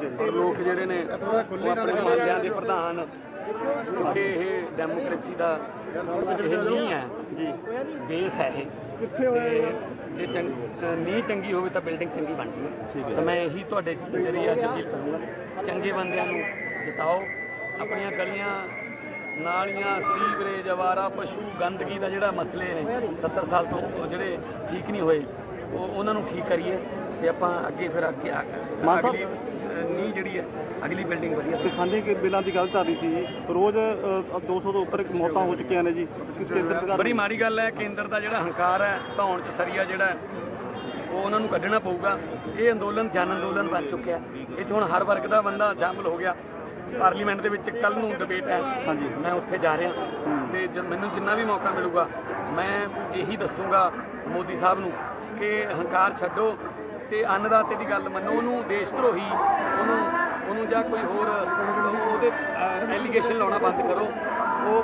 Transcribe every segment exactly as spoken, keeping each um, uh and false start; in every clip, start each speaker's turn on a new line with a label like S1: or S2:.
S1: और लोग जिहड़े ने मुहल्लियां दे प्रधान क्योंकि ये डेमोक्रेसी का नींह है जी बेस है ये जे चंग नींह चंगी हो तो बिल्डिंग चंगी बनती है। तो मैं यही तुहाडे जरिए अज अपील करूँगा चंगे बंदियां नूं जिताओ अपनियां गलियां नालियां सीवरेज अवारा पशु गंदगी का जिहड़ा मसले ने सत्तर साल तो जिहड़े ठीक नहीं होए उन्होंने ठीक करिए तो आप अगे फिर अगे अगली नींह जिहड़ी है अगली बिल्डिंग वधिया।
S2: किसानी बिलों की गल कर रही सी रोज़ दो सौ तो उपर मौतां हो चुकी ने जी केंद्र सरकार
S1: बड़ी माड़ी गल है। केंद्र का जिहड़ा हंकार है धौण च सरिया जिहड़ा वो उन्होंने कढ़ना पऊगा। ये अंदोलन जन अंदोलन बन चुका है। ये हुण हर वर्ग का बंदा शामिल हो गया। पार्लीमेंट के विच कल नूं डिबेट है हाँ जी मैं उत्थे जा रहा तो जब मैनूं जिन्ना भी मौका मिलूगा मैं यही दसूँगा मोदी साहब नूं कि हंकार छड्डो ते अन्नदाते की गल मनो उन्होंने देश धरोही उन्होंने जां कोई होर उहदे एलीगेशन लाउणा बंद करो। वो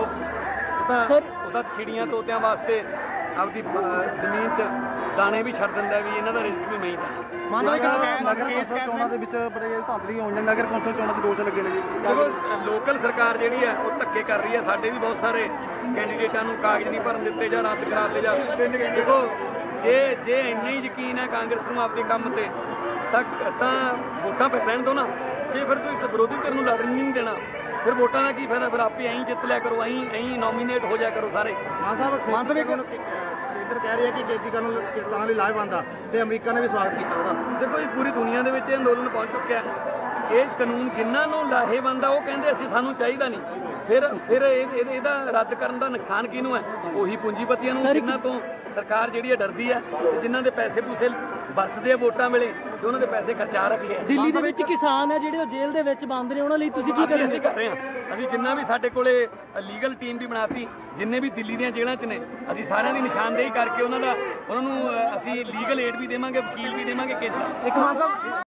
S1: वो चिड़ियां तोतियां वास्ते आपकी जमीन च दाने भी छड्ड दिंदा भी इन्हां दा रिस्क भी मैं ही
S2: नगर कौंसल चोणां च दोष लगे ने जी।
S1: लोकल सरकार जिहड़ी है वो धक्के कर रही है। साडे भी बहुत सारे कैंडीडेटां नूं कागज़ नहीं भरन दित्ते जां रद्द कराते जां। देखो जे जे इन्ना ही यकीन है कांग्रेस नूं आपदे काम ते तां वोटां पै लैण दो ना। जे फिर तुसीं विरोधी धिर नूं लड़न नहीं देना फिर वोटां दा की फायदा। फिर आपे ऐं जित लिया करो ऐं ऐं नॉमीनेट हो जाया करो सारे।
S3: केंद्र कह रही है कि खेती कानून किसानां लई लाहेवंद आ ते अमरीका ने भी स्वागत किया उहदा।
S1: देखो जी पूरी दुनिया दे विच अंदोलन पहुंच चुक्या है। ये कानून जिन्हां नूं लाहेवंद आ वो कहंदे असीं सानूं चाहीदा नहीं। फिर फिर ਇਹਦਾ ਰੱਦ ਕਰਨ ਦਾ ਨੁਕਸਾਨ ਕਿਹਨੂੰ ਹੈ? ਉਹੀ ਪੂੰਜੀਪਤੀਆਂ ਨੂੰ ਜਿਨ੍ਹਾਂ ਤੋਂ ਸਰਕਾਰ ਜਿਹੜੀ ਹੈ ਡਰਦੀ ਹੈ ਤੇ ਜਿਨ੍ਹਾਂ ਦੇ ਪੈਸੇ ਪੂਸੇ ਵਰਤਦੇ ਆ ਵੋਟਾਂ ਵੇਲੇ ਤੇ ਉਹਨਾਂ ਦੇ ਪੈਸੇ ਖਰਚਾ ਰੱਖੇ ਆ।
S4: ਦਿੱਲੀ ਦੇ ਵਿੱਚ ਕਿਸਾਨ ਹੈ ਜਿਹੜੇ ਉਹ ਜੇਲ੍ਹ ਦੇ ਵਿੱਚ ਬੰਦ ਨੇ ਉਹਨਾਂ ਲਈ ਤੁਸੀਂ ਕੀ ਕਰ ਰਹੇ ਹੋ?
S1: ਅਸੀਂ ਕਰ ਰਹੇ ਹਾਂ। ਅਸੀਂ ਜਿੰਨਾ ਵੀ ਸਾਡੇ ਕੋਲੇ ਲੀਗਲ ਟੀਮ ਵੀ ਬਣਾਤੀ ਜਿੰਨੇ ਵੀ ਦਿੱਲੀ ਦੀਆਂ ਜੇਲ੍ਹਾਂ 'ਚ ਨੇ ਅਸੀਂ ਸਾਰਿਆਂ ਦੀ ਨਿਸ਼ਾਨਦੇਹੀ ਕਰਕੇ ਉਹਨਾਂ ਦਾ ਉਹਨਾਂ ਨੂੰ ਅਸੀਂ ਲੀਗਲ ਏਡ ਵੀ ਦੇਵਾਂਗੇ ਵਕੀਲ ਵੀ ਦੇਵਾਂਗੇ ਕੇਸਾਂ।